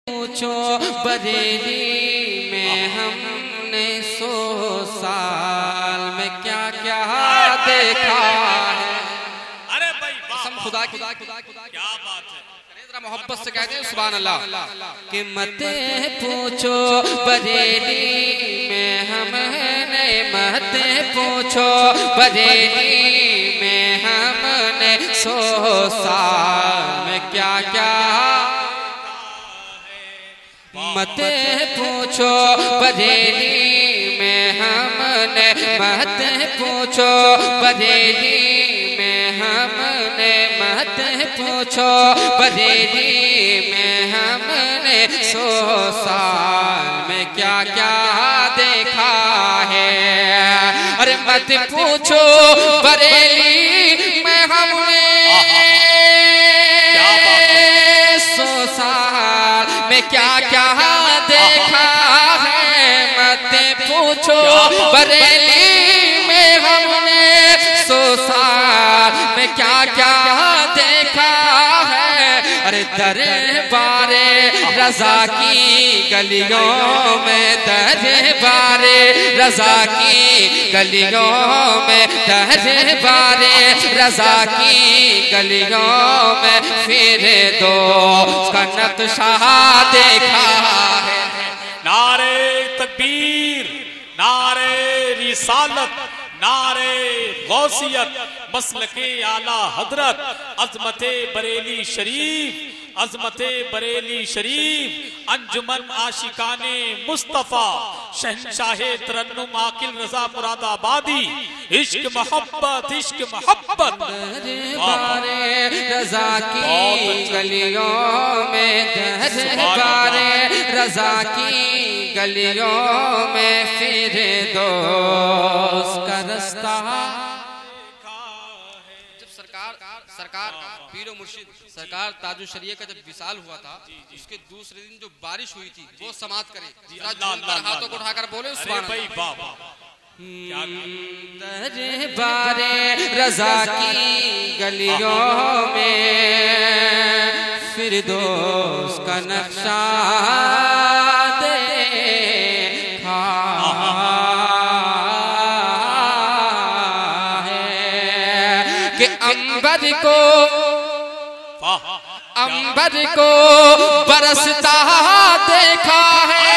پوچھو بریلی میں ہم نے 100 سال میں کیا کیا دیکھا ہے. ارے بھائی قسم خدا کی کیا بات ہے. ذرا محبت سے کہتے ہیں سبحان اللہ. کہ مت پوچھو بریلی میں ہم نے مت پوچھو بریلی میں ہم نے 100 سال میں کیا کیا مت پوچھو بریلی میں ہم نے مت پوچھو بریلی میں ہم نے مت پوچھو بریلی میں ہم نے 100 سال میں کیا کیا دیکھا ہے. ارے مت پوچھو بریلی میں ہم نے 100 سال میں کیا کیا دیکھا ہے. مت پوچھو بریلی میں ہم نے 100 سال میں کیا کیا دیکھا ہے. ارے دربار رضا کی گلیوں میں دربار رضا کی گلیوں میں دربار رضا کی گلیوں میں پھر دو کا نقشہ دیکھا ہے. نعرے تکبیر، نعرے رسالت، نعرے غوثیت، مسلک اعلیٰ حضرت، عظمت بریلی شریف، عظمت بریلی شریف، انجمن عاشقان مصطفیٰ، شہنشاہ ترنم عاقل رضا مراد آبادی. عشق محبت، عشق محبت. دربار رضا کی گلیوں میں دربار رضا کی گلیوں میں پھر دوست کا رستہ. جب سرکار پیر و مرشد سرکار تاج الشریعہ کا جب وصال ہوا تھا اس کے دوسرے دن جو بارش ہوئی تھی وہ سماعت کریں. ہاتھوں کو اٹھا کر بولے سبحان اللہ. دربار رضا کی گلیوں میں فردوس کا نقشہ دیکھا ہے. کہ عنبر کو برستا دیکھا ہے.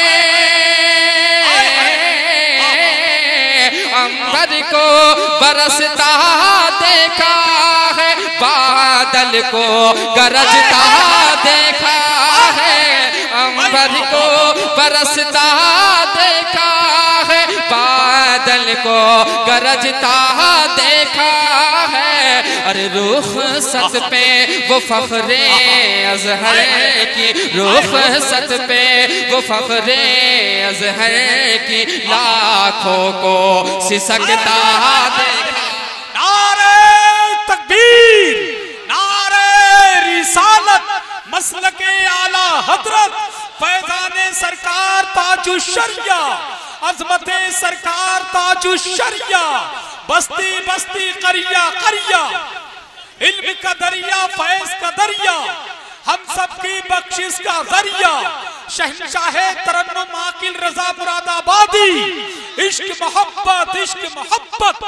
عنبر کو برستا دیکھا ہے. بادل کو گرجتا دیکھا ہے. عنبر کو برستا دیکھا ہے. بادل کو گرجتا دیکھا ہے. ارے رخصت پہ وہ فخر ازہر کی رخصت پہ وہ فخر ازہر کی لاکھوں کو سسکتا دیکھا. نعرے تکبیر، نعرے رسالت، مسلک اعلیٰ حضرت، فیضان سرکار تاج الشریعہ، عظمت سرکار تاج الشریعہ، بستی بستی قریہ قریہ، علم کا دریا فیض کا دریا، ہم سب کی بخشش کا ذریعہ، شہنشاہ ترنم عاقل رضا مراد آبادی. عشق محبت، عشق محبت.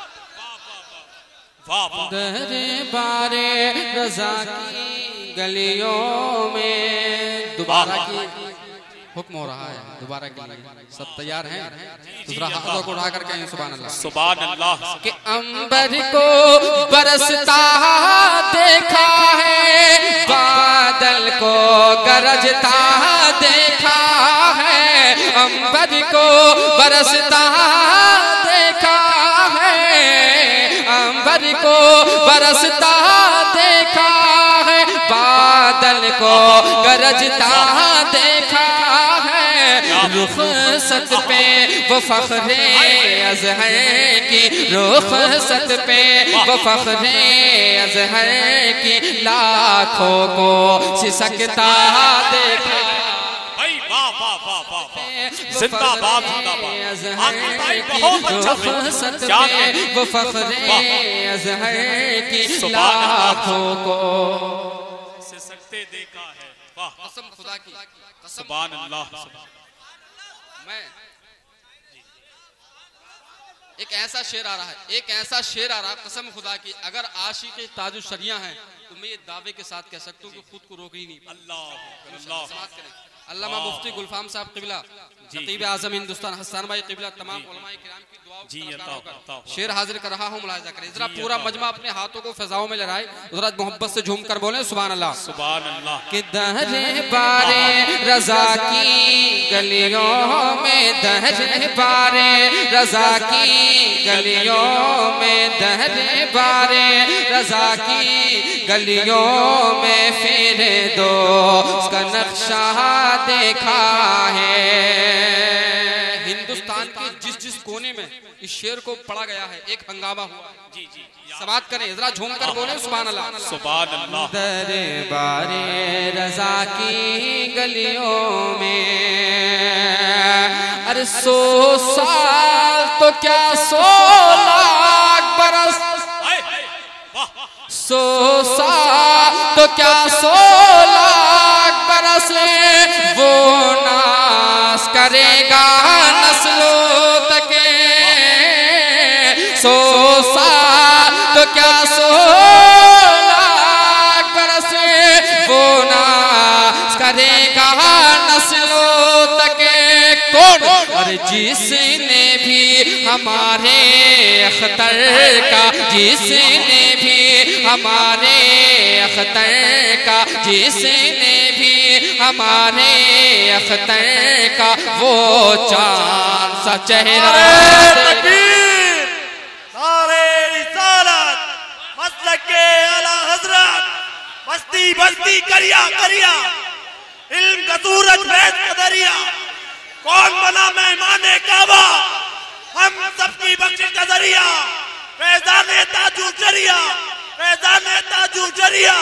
دربار رضا کی گلیوں میں دوبارہ کی حکم ہو رہا ہے. دوبارہ کے لیے سب تیار ہیں؟ دوسرا ہاتھوں کو اٹھا کر کہیں سبحان اللہ. سبحان اللہ. کہ عنبر کو برستا دیکھا ہے. بادل کو گرجتا دیکھا ہے. عنبر کو برستا دیکھا ہے. عنبر کو برستا دیکھا ہے. بادل کو گرجتا دیکھا ہے. رخصت پہ وہ فخر ازہر کی رخصت پہ وہ فخر ازہر کی لاکھوں کو سسکتا دیکھا. زندہ باد، زندہ باد. آقل بھائی بہت اچھا ہے. وہ فخر ازہر کی لاکھوں کو سسکتے دیکھا ہے. قسم خدا کی قسم سبحان اللہ میں ایک ایسا شعر آ رہا ہے ایک ایسا شعر آ رہا ہے قسم خدا کی اگر عاشق تاج الشریعہ ہیں تو میں یہ دعوے کے ساتھ کہہ سکتا ہوں کہ خود کو روک ہی نہیں پاتا اللہ سماعت کریں علامہ مفتی گلفام صاحب قبلہ خطیب اعظم ہندوستان حسان بھائی قبلہ تمام علماء کرام کی دعا شعر حاضر کر رہا ہوں ملاحظہ کریں ذرا پورا مجمع اپنے ہاتھوں کو فضاؤں میں لہرائے ذرا محبت سے جھوم کر بولیں سبحان اللہ سبحان اللہ کہ دہر بار رضا کی گلیوں میں دہر بار رضا کی گلیوں میں دہر بار رضا کی گلیوں میں پھر دوست کا نقشہ دیکھا ہے ہندوستان کے جس جس کونے میں اس شعر کو پڑھا گیا ہے ایک ہنگامہ ہوا جی جی سماعت کریں ذرا جھوم کر بولیں سبحان اللہ سبحان اللہ دربار رضا کی گلیوں میں ارے 100 سال تو کیا 100 لاکھ برس 100 سال تو کیا 100 لاکھ برس وہ ناز کرے گا نسلوں تک 100 سال تو کیا 100 لاکھ برس وہ ناز کرے گا نسلوں تک کون اور جس نے بھی ہمارے اختر کا جس نے بھی ہمارے اختر کا جس نے بھی ہمارے اختر کا وہ چاند سا چہرہ تکبیر نعرہ رسالت مسلک اعلی حضرت بستی بستی کریا کریا علم کا سورج فیض کا دریا کون بنا مہمان کعبہ ہم سب کی بخشش کا ذریعہ فیضان تاج الشریعہ فیضان تاج الشریعہ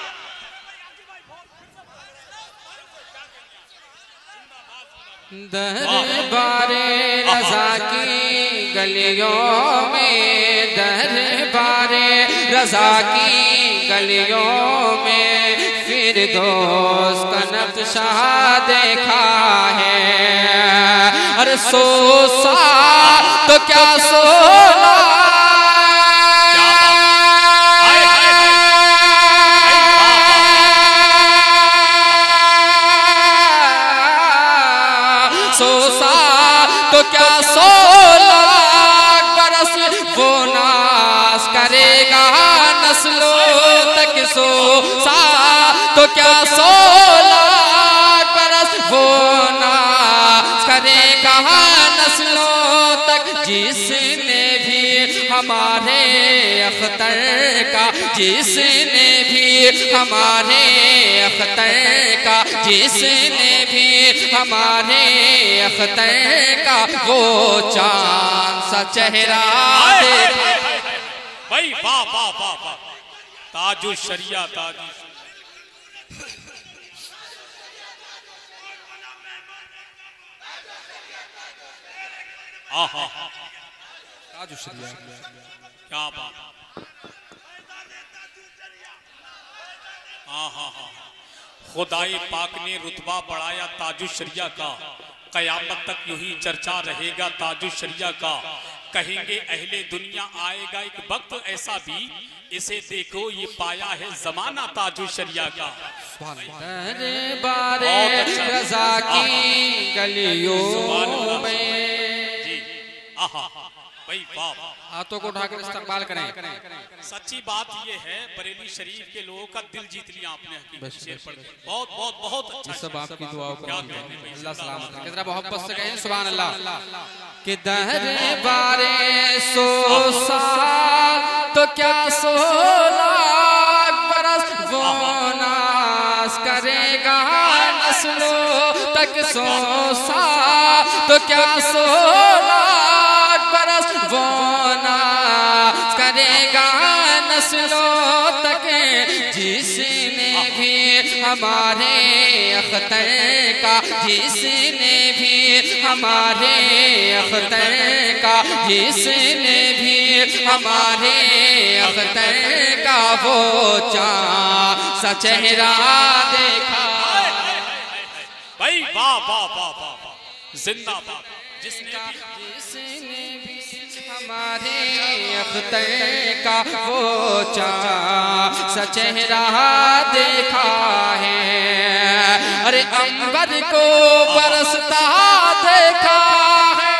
دربار رضا کی گلیوں میں دربار رضا کی گلیوں میں فردوس کا نقشہ دیکھا ہے اور 100 سال تو کیا 100 تو کیا 100 لاکھ برس وہ ناز کرے گا نسلوں تک 100 سال تو کیا 100 لاکھ برس وہ ناز کرے گا نسلوں تک جس نے بھی ہمارے اختر کا جس نے بھی ہمارے اختر کا جس نے بھی ہمارے اختر کا وہ چاند سا چہرہ دیکھا بھائی واہ واہ واہ واہ تاج الشریعہ تاج آہا تاج الشریعہ کیا بات آہا خدائے پاک نے رتبہ بڑھایا تاج الشریعہ کا قیامت تک یہی چرچا رہے گا تاج الشریعہ کا کہیں گے اہل دنیا آئے گا ایک وقت ایسا بھی اسے دیکھو یہ پایا ہے زمانہ تاج الشریعہ کا دربار رضا کی گلیوں میں جی آہا بھائی واہ ہاتھوں کو اٹھا کر استقبال کریں سچی بات یہ ہے بریلی شریف کے لوگوں کا دل جیت لیا آپ نے حقیقت شیر پڑھ کے بہت بہت بہت اچھا سب آپ کی دعاوں کو اللہ سلامت اللہ کتنا محبت سے کہیں سبحان اللہ کہ دربار 100 سال تو کیا 100 لاکھ برس وہ ناز کرے گا نسلوں تک 100 سال تو کیا 100 لاکھ برس وہ ناز کرے گا نسلوں تک جس نے بھی ہمارے اختر کا جس نے بھی ہمارے اختر کا جس نے بھی ہمارے اختر کا وہ چاند سا چہرہ دیکھا بھائی واہ واہ واہ واہ واہ زندہ باد جس نے بھی ہمارے اختر کا وہ چاند چہرہ دیکھا ہے، ارے عنبر کو برستا دیکھا ہے،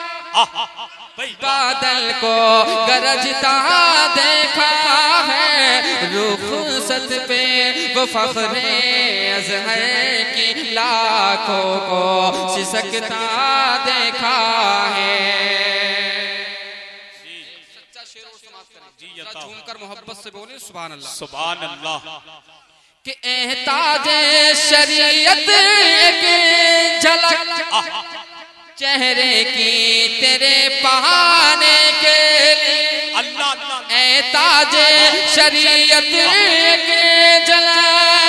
بادل کو گرجتا دیکھا ہے، رخصت پہ وہ فخر ازہر کی لاکھوں کو سسکتا دیکھا ہے۔ جھوم کر محبت سے بولیں سبحان اللہ سبحان اللہ۔ کہ احتاج شریعت ایک جھلک چہرے کی تیرے پانے کے لیے، اللہ اللہ احتاج شریعت ایک جھلک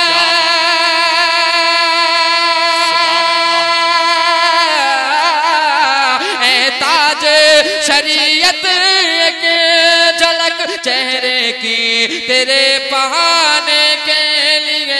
احتاج شریعت ایک جھلک چہرے کی تیرے پانے کے لیے،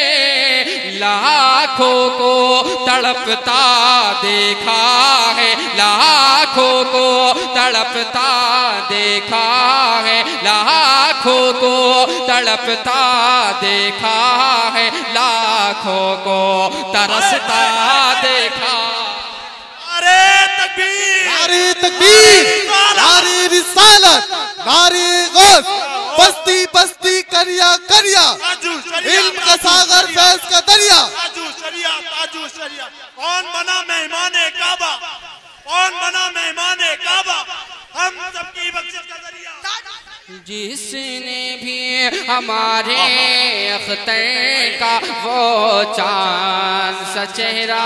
لاکھوں کو تڑپتا دیکھا ہے، لاکھوں کو تڑپتا دیکھا ہے، لاکھوں کو تڑپتا دیکھا ہے، لاکھوں کو ترستا دیکھا۔ نعرہ تکبیر، نعرہ تکبیر، نعرہ رسالت، نعرہ غوث، بستی بستی کریا کریا، علم کا ساغر فیض کا دریا۔ تاجو شریعت، تاجو شریعت، کون بنا مہمان کعبہ، کون بنا مہمان کعبہ، ہم سب کی بخشش کا ذریعہ۔ جس نے بھی ہمارے اختر کا وہ چاند سا چہرہ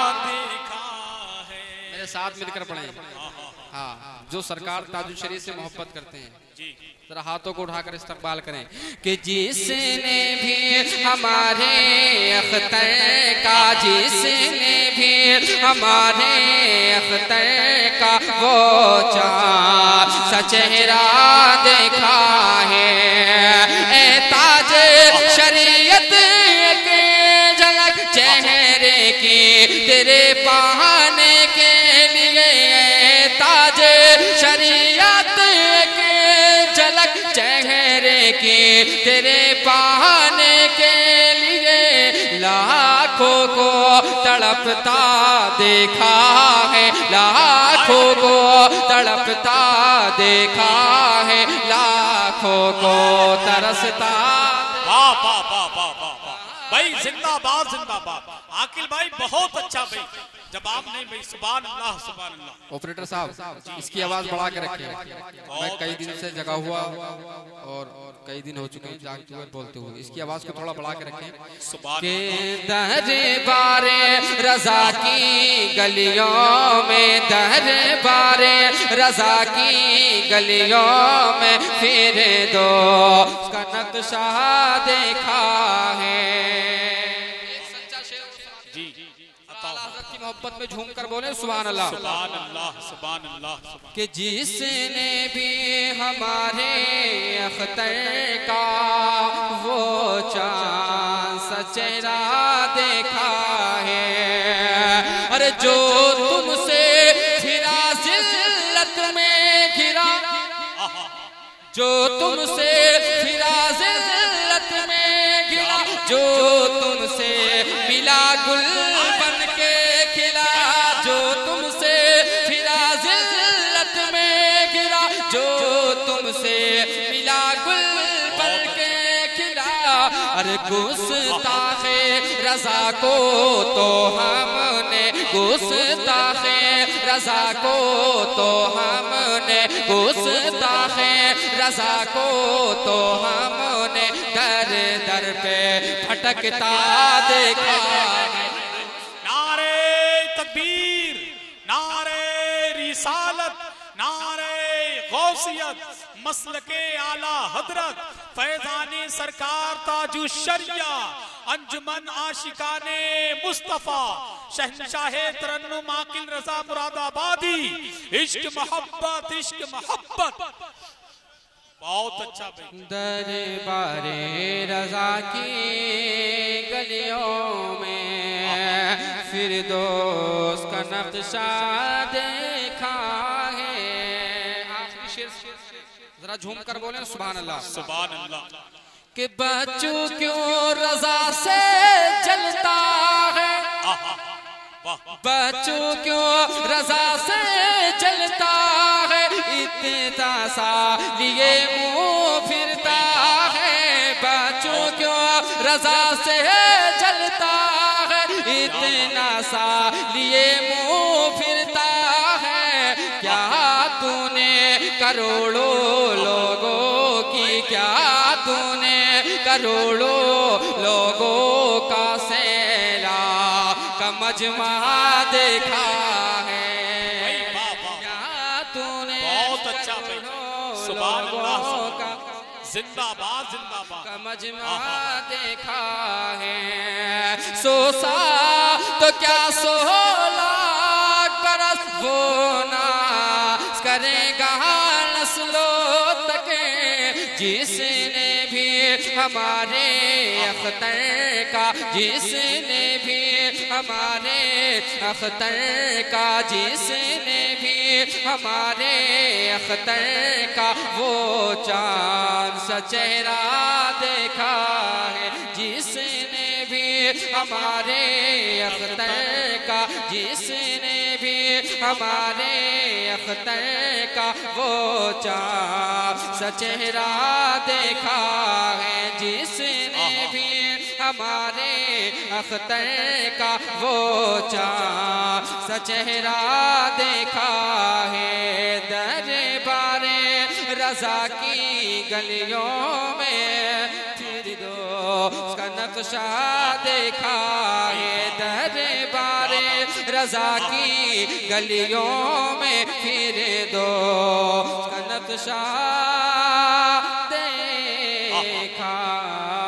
میرے ساتھ مل کر پڑھیں، ہاں جو سرکار تاج الشریعت سے محبت کرتے ہیں ذرا ہاتھوں کو اٹھا کر استقبال کریں کہ جس نے بھی ہمارے اختر کا، جس نے بھی ہمارے اختر کا وہ چاند سا چہرہ دیکھا ہے، اے تاج شریعت کے جھلک چہرے کی تیرے پانے کے لیے، اے تاج شریعت کے جھلک چہرے کی تیرے پانے کے لیے، لاکھوں کو تڑپتا دیکھا ہے، لاکھوں کو تڑپتا دیکھا ہے، لاکھوں کو ترستا۔ واہ واہ واہ واہ واہ واہ بھائی زندہ باد زندہ باد عاقل بھائی بہت اچھا بھائی جواب نہیں بھائی سبحان اللہ سبحان اللہ۔ آپریٹر صاحب اس کی آواز بڑھا کے رکھیں، میں کئی دن سے جگا ہوا اور کئی دن ہو چکے ہیں جاگتے ہوئے بولتے ہوئے، اس کی آواز کو تھوڑا بڑھا کے رکھیں کہ دربار رضا کی گلیوں میں، دربار رضا کی گلیوں میں پھر دو اس کا نقشہ دیکھا ہے۔ حضرت کی محبت میں جھوم کر بولیں سبحان اللہ سبحان اللہ سبحان اللہ۔ کہ جس نے بھی ہمارے اختر کا وہ چاند سا چہرہ دیکھا ہے، ارے جو تم سے پھرا ذلت میں گھرا، جو تم سے پھرا ذلت میں گھرا، جو تم سے ملا گل بن کے کھلا، جو تم سے پھرا ذلت میں گرا، جو تم سے ملا گل بن کے کھلا، ارے گستاخ رضا کو تو ہم نے، گستاخ رضا کو تو ہم نے، گستاخ رضا کو تو ہم نے در در پہ بھٹکتا دیکھا ہے۔ نعرہ تکبیر، نعرہ رسالت، نعرہ غوثیت، مسلک اعلیٰ حضرت فیضان سرکار تاج الشریعہ، انجمن عاشقان مصطفیٰ، شہنشاہ ترنم عاقل رضا مراد آبادی، عشق محبت عشق محبت۔ بہت اچھا بھائی۔ دربار رضا کی گلیوں میں فردوس کا نقشہ دیکھا ہے. آخری شعر ذرا جھوم کر بولیں سبحان اللہ. سبحان اللہ. کہ بچوں کیوں رضا سے جلتا ہے, بچوں کیوں رضا سے جلتا ہے, اتنا سا لیے منہ پھرتا ہے. بچوں کیوں رضا سے جلتا ہے, اتنا سا لیے منہ پھرتا ہے. کیا تو نے کروڑوں لوگوں کی, کیا تو نے کروڑوں لوگوں کا سیلاب کا مجمع دیکھا ہے. کیا تو نے بہت اچھا بھائی. سبحان اللہ. کا زندہ باد زندہ باد. کا مجمع دیکھا ہے. سو سا تو کیا 100 لاکھ برس وہ ناز کرے گا نسلوں تک, جس نے بھی ہمارے اختر کا, جس نے بھی ہمارے اختر کا, جس نے بھی ہمارے اختر کا وہ چاند سا چہرہ دیکھا ہے. جس نے بھی ہمارے اختر کا, جس نے بھی ہمارے اختر کا وہ چاند سا چہرہ دیکھا ہے. جس نے بھی ہمارے اختر کا وہ چاند سا چہرہ دیکھا ہے. دربار رضا کی گلیوں میں فردوس کا نقشہ دیکھا ہے. دربار رضا کی گلیوں میں فردوس کا نقشہ دیکھا